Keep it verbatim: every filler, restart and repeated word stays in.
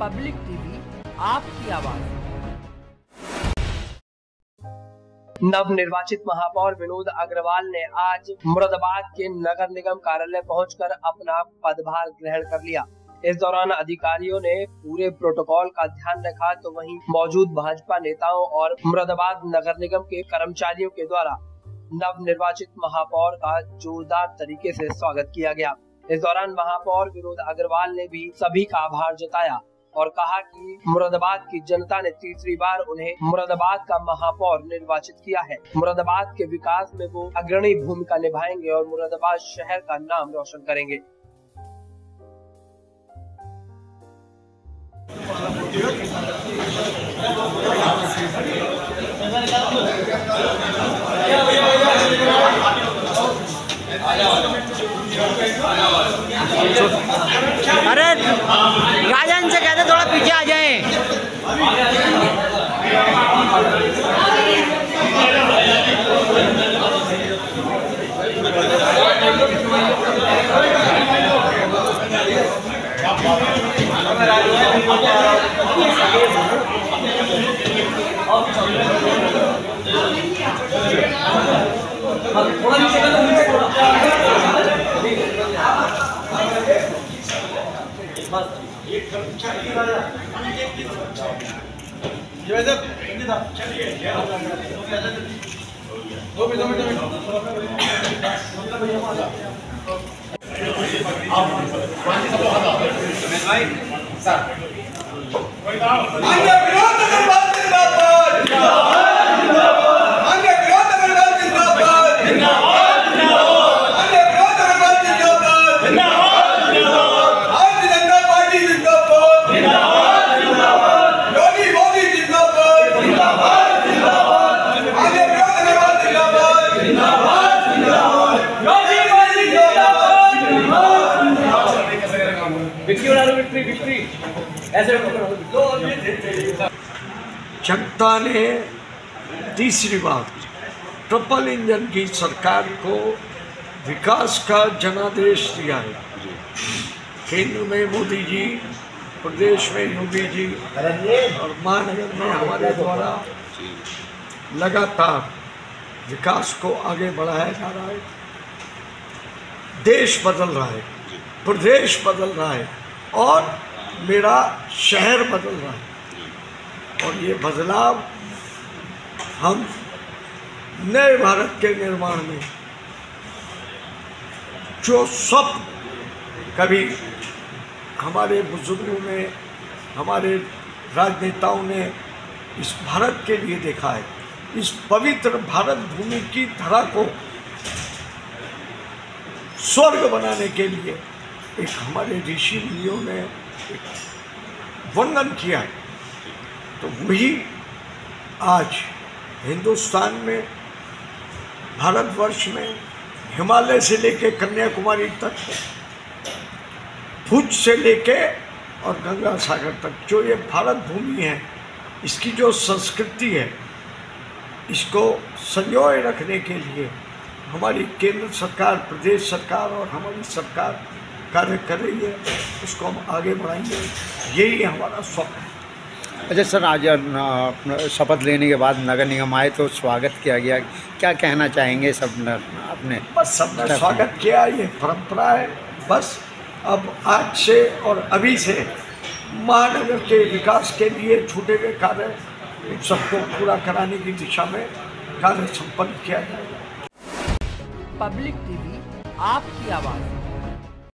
Public TV, आपकी आवाज। नवनिर्वाचित महापौर विनोद अग्रवाल ने आज मुरादाबाद के नगर निगम कार्यालय पहुंचकर अपना पदभार ग्रहण कर लिया। इस दौरान अधिकारियों ने पूरे प्रोटोकॉल का ध्यान रखा, तो वहीं मौजूद भाजपा नेताओं और मुरादाबाद नगर निगम के कर्मचारियों के द्वारा नवनिर्वाचित महापौर का जोरदार तरीके से स्वागत किया गया। इस दौरान महापौर विनोद अग्रवाल ने भी सभी का आभार जताया और कहा कि मुरादाबाद की जनता ने तीसरी बार उन्हें मुरादाबाद का महापौर निर्वाचित किया है। मुरादाबाद के विकास में वो अग्रणी भूमिका निभाएंगे और मुरादाबाद शहर का नाम रोशन करेंगे। अरे राजन से कहते थोड़ा पीछे आ जाएं। जनता ने तीसरी बार ट्रिपल इंजन की सरकार को विकास का जनादेश दिया है। केंद्र में मोदी जी, प्रदेश में योगी जी और महानगर में हमारे द्वारा लगातार विकास को आगे बढ़ाया जा रहा है। देश बदल रहा है, प्रदेश बदल रहा है और मेरा शहर बदल रहा है। और ये बदलाव हम नए भारत के निर्माण में जो सब कभी हमारे बुजुर्गों ने, हमारे राजनेताओं ने इस भारत के लिए देखा है, इस पवित्र भारत भूमि की धरा को स्वर्ग बनाने के लिए एक हमारे ऋषि मुनियों ने एक वर्णन किया है। तो वही आज हिंदुस्तान में, भारतवर्ष में, हिमालय से लेके कन्याकुमारी तक, भुज से लेके और गंगा सागर तक जो ये भारत भूमि है, इसकी जो संस्कृति है, इसको संजोए रखने के लिए हमारी केंद्र सरकार, प्रदेश सरकार और हमारी सरकार कार्य कर रही है। उसको हम आगे बढ़ाएंगे, यही हमारा स्वप्न है। अच्छा सर, आज शपथ लेने के बाद नगर निगम आए तो स्वागत किया गया, क्या कहना चाहेंगे सब न, अपने? बस सबने स्वागत किया, ये परंपरा है। बस अब आज से और अभी से महानगर के विकास के लिए छूटे हुए कार्य सबको पूरा कराने की दिशा में कार्य संपन्न किया जाएगा। पब्लिक टीवी, आपकी आवाज़।